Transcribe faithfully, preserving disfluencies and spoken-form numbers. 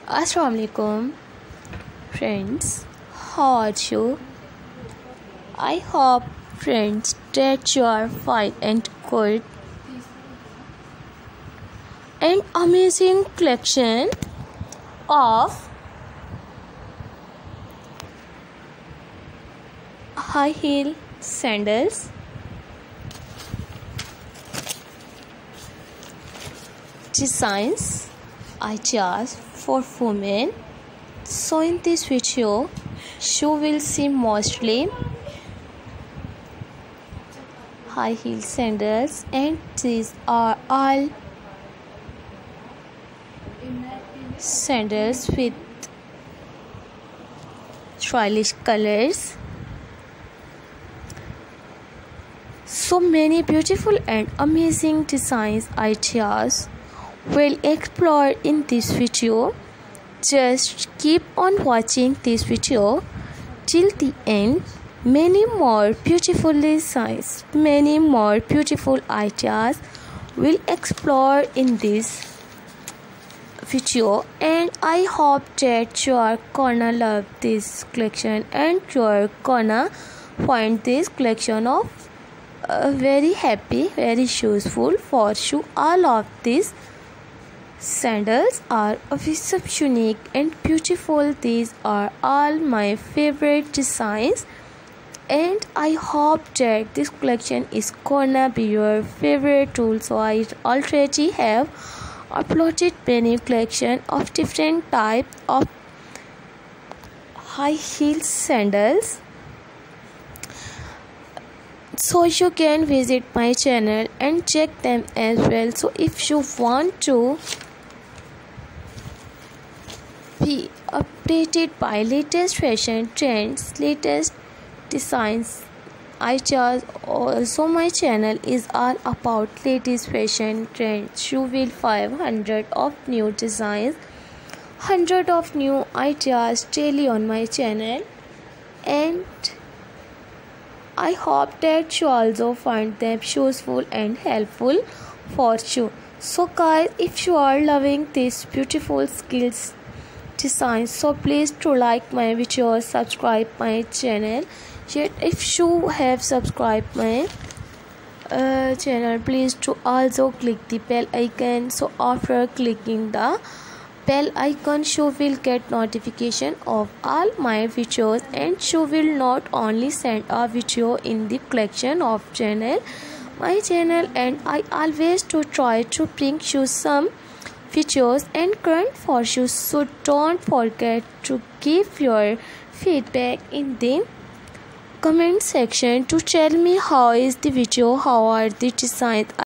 Assalamu alaikum friends, how are you? I hope friends that you are fine and good. An amazing collection of high heel sandals, designs, ideas for women. So in this video you will see mostly high heel sandals, and these are all sandals with stylish colors. So many beautiful and amazing designs ideas will explore in this video. Just keep on watching this video till the end. Many more beautiful designs, many more beautiful ideas will explore in this video, and I hope that you are gonna love this collection and you are gonna find this collection of uh, very happy, very useful for you. All of these sandals are so unique and beautiful. These are all my favorite designs, and I hope that this collection is gonna be your favorite tool. So I already have uploaded many collection of different types of high heel sandals, so you can visit my channel and check them as well. So if you want to be updated by latest fashion trends, latest designs, ideas, also my channel is all about latest fashion trends. You will find hundred of new designs, hundred of new ideas daily on my channel, and I hope that you also find them useful and helpful for you. So guys, if you are loving this beautiful skills design, so please to like my video, subscribe my channel. Yet if you have subscribed my uh, channel, please to also click the bell icon. So after clicking the bell icon, you will get notification of all my videos, and you will not only send a video in the collection of channel my channel, and I always to try to bring you some videos and current for you. So don't forget to give your feedback in the comment section to tell me how is the video, how are the designs,